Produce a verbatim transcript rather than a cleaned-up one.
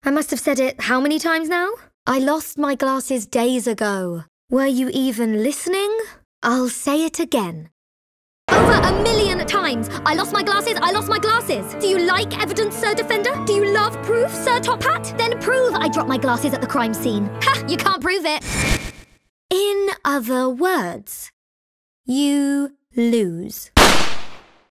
I must have said it how many times now? I lost my glasses days ago. Were you even listening? I'll say it again. Over a million times! I lost my glasses, I lost my glasses! Do you like evidence, Sir Defender? Do you love proof, Sir Top Hat? Then prove I dropped my glasses at the crime scene. Ha! You can't prove it! In other words, you lose.